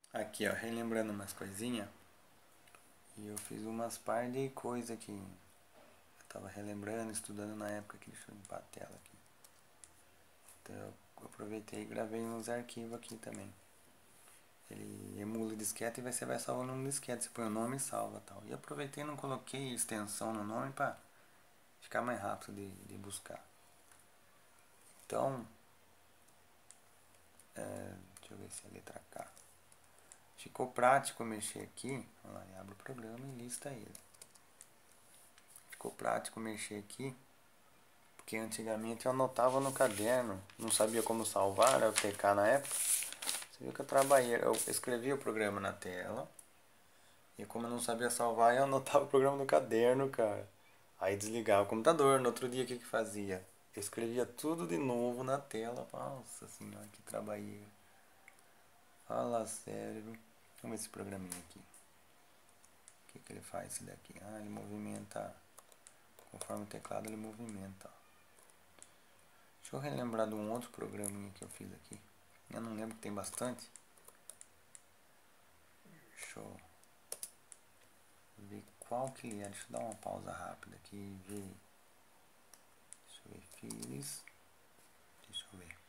Aqui, ó, relembrando umas coisinhas. E eu fiz umas par de coisa que eu tava relembrando, estudando na época aqui. Deixa eu limpar a tela aqui. Então eu aproveitei e gravei uns arquivos aqui também. Ele emula o disquete e você vai salvando no disquete. Você põe o nome e salva tal. E aproveitei e não coloquei extensão no nome pra ficar mais rápido de buscar. Então, deixa eu ver se é a letra K. Ficou prático mexer aqui. Olha lá, abre o programa e lista ele. Ficou prático mexer aqui. Porque antigamente eu anotava no caderno. Não sabia como salvar, era o TK na época. Você viu que eu trabalhei. Eu escrevia o programa na tela. E como eu não sabia salvar, eu anotava o programa no caderno, cara. Aí desligava o computador. No outro dia o que fazia? Eu escrevia tudo de novo na tela. Nossa senhora, que trabalheira. Fala sério. Vamos ver esse programinha aqui. O que ele faz esse daqui? Ah, ele movimenta. Conforme o teclado ele movimenta. Deixa eu relembrar de um outro programinha que eu fiz aqui. Eu não lembro que tem bastante. Deixa eu ver qual que ele é. Deixa eu dar uma pausa rápida aqui e ver. Deixa eu ver. Fiz. Deixa eu ver.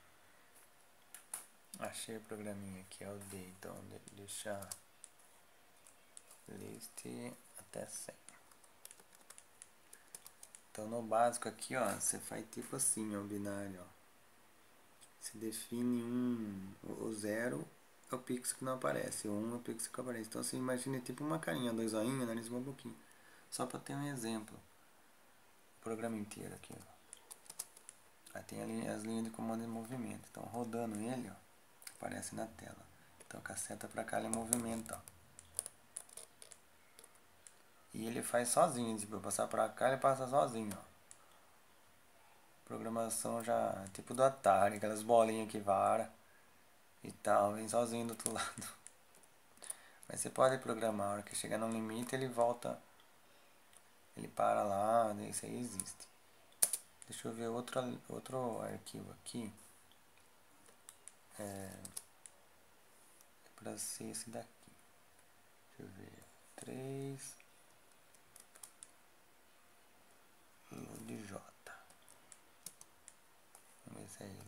Achei o programinha aqui. É o D. Então deixa list até 100. Então no básico aqui, ó, você faz tipo assim, ó, binário, ó. Você define o 0 é o pixel que não aparece, o 1 é o pixel que aparece. Então você imagina tipo uma carinha, dois olhinhos, nariz e uma boquinha. Só para ter um exemplo. O programa inteiro aqui, ó. Aí tem ali as linhas de comando em movimento. Então rodando ele, ó, aparece na tela. Então com a seta pra cá ele movimenta, ó. E ele faz sozinho, tipo, eu passar pra cá ele passa sozinho, ó. Programação já tipo do Atari, aquelas bolinhas que vara e tal, vem sozinho do outro lado. Mas você pode programar, a hora que chegar no limite ele volta, ele para lá, isso aí existe. Deixa eu ver outro arquivo aqui. É pra ser esse daqui. Deixa eu ver. 3 load J. Vamos ver se é ele.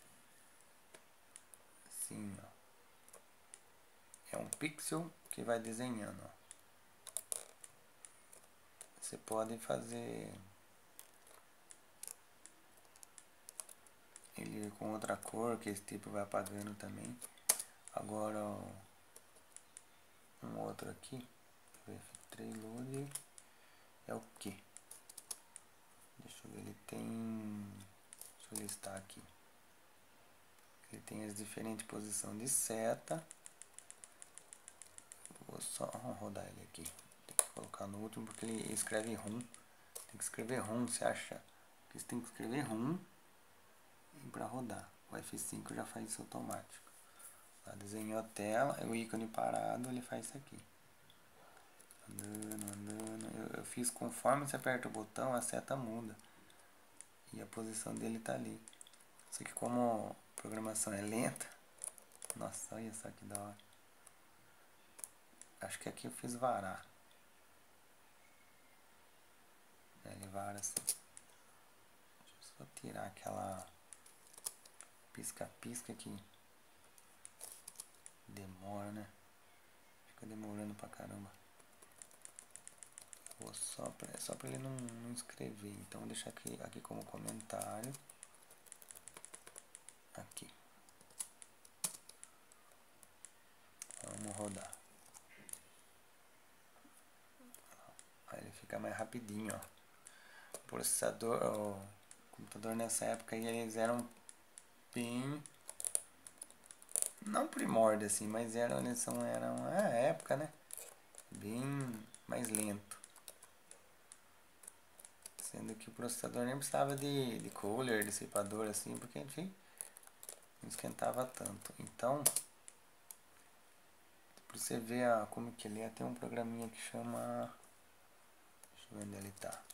Sim, ó. É um pixel que vai desenhando, ó. Você pode fazer ele com outra cor, que esse tipo vai apagando também. Agora, ó, um outro aqui. F3 load é o que? Deixa eu ver, ele tem. Deixa eu listar aqui. Ele tem as diferentes posições de seta. Vou só rodar ele aqui. Tem que colocar no último porque ele escreve ROM. Tem que escrever ROM, você acha? Que você tem que escrever ROM para rodar. O F5 já faz isso automático. Lá desenhou a tela, o ícone parado, ele faz isso aqui. Andando, andando. Eu fiz conforme você aperta o botão, a seta muda. E a posição dele tá ali. Só que como a programação é lenta, nossa, olha só que da hora. Acho que aqui eu fiz varar. Ele vara assim. Deixa eu só tirar aquela pisca-pisca que demora, né? Fica demorando pra caramba. Vou só pra ele não escrever. Então vou deixar aqui como comentário. Aqui. Vamos rodar. Aí ele fica mais rapidinho, ó. O processador, o computador nessa época aí, eles eram bem, não primórdio assim, mas eram a época, né? Bem mais lento. Sendo que o processador nem precisava de cooler, dissipador assim, porque enfim, não esquentava tanto. Então, pra você ver como que ele é, tem um programinha que chama. Deixa eu ver onde ele tá.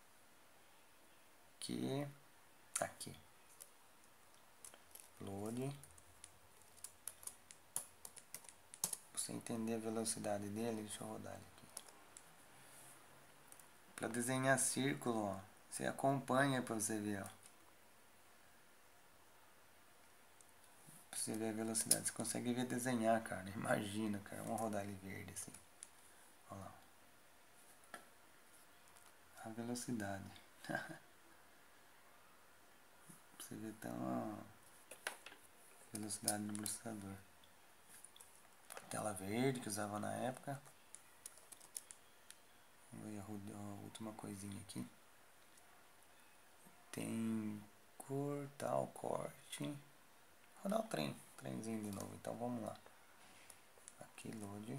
Aqui. Load. você entender a velocidade dele, deixa eu rodar ele aqui. Para desenhar círculo, ó, você acompanha para você ver, ó. Pra você ver a velocidade, você consegue ver desenhar, cara. Imagina, cara, vamos rodar ele verde assim. Olha lá. A velocidade. Pra você ver então a velocidade do processador. Tela verde que usava na época. Vamos ver a última coisinha aqui. Tem cor, tal, corte. Vou rodar o trenzinho de novo, então vamos lá. Aqui, load.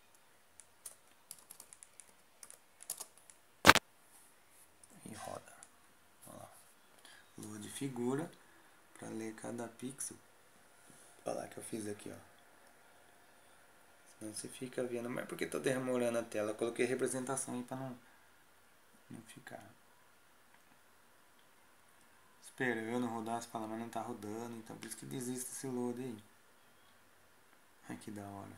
E roda. Olha lá. Load figura para ler cada pixel. Olha lá que eu fiz aqui, ó. Senão você fica vendo, mas por que tô demorando a tela? Eu coloquei representação aí para não ficar esperando rodar as palavras, mas não tá rodando, então por isso que desiste esse load aí. Ai que da hora.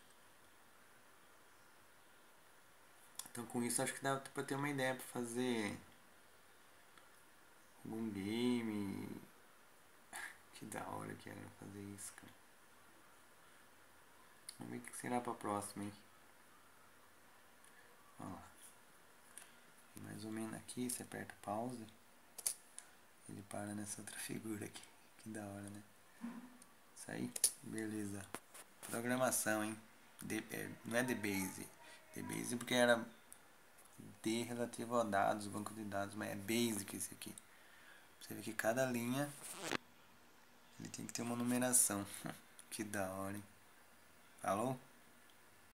Então com isso acho que dá pra ter uma ideia pra fazer algum game. Que da hora que era fazer isso, cara. Vamos ver o que será pra próxima, hein. Olha lá. Mais ou menos aqui, você aperta pause. Ele para nessa outra figura aqui. Que da hora, né? Isso aí, beleza. Programação, hein? Não é DBase. DBase porque era D relativo a dados, banco de dados, mas é Basic esse aqui. Você vê que cada linha ele tem que ter uma numeração. Que da hora, hein? Falou?